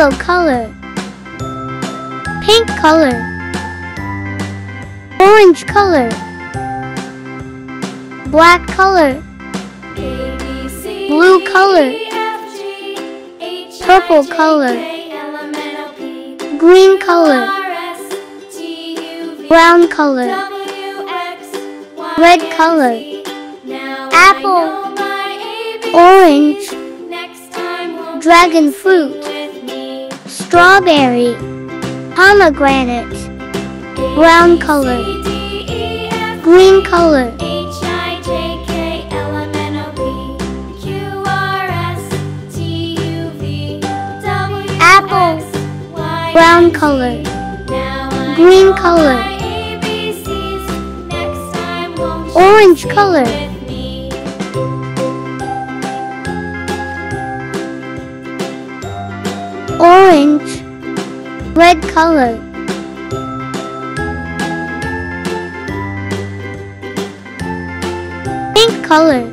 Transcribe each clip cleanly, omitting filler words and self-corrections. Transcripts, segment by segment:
yellow color, pink color, orange color, black color, blue color, purple color, green color, brown color, red color, apple, orange, dragon fruit, strawberry, pomegranate, brown color, green color, apple, brown color, green color, orange color, orange, red color, pink color,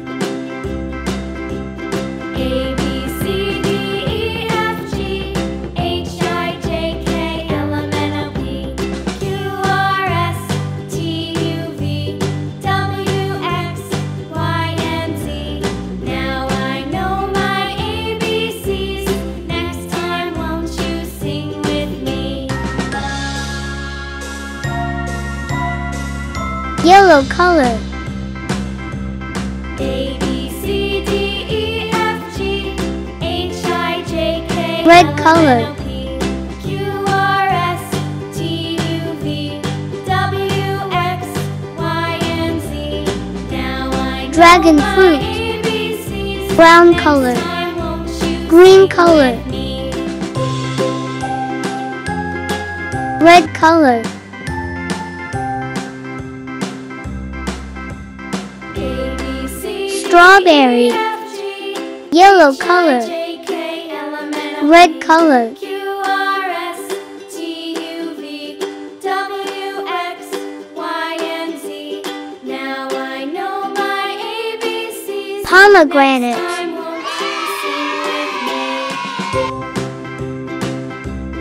yellow color, red color, dragon fruit, brown color, green color, red color, strawberry, yellow color, red color, pomegranate,